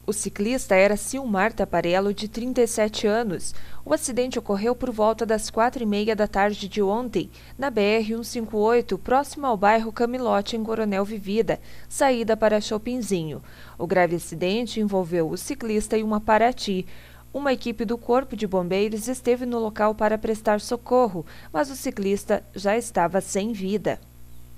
O ciclista era Silmar Taparello, de 37 anos. O acidente ocorreu por volta das 4h30 da tarde de ontem, na BR-158, próximo ao bairro Camilote, em Coronel Vivida, saída para Chopinzinho. O grave acidente envolveu o ciclista e uma Paraty. Uma equipe do Corpo de Bombeiros esteve no local para prestar socorro, mas o ciclista já estava sem vida.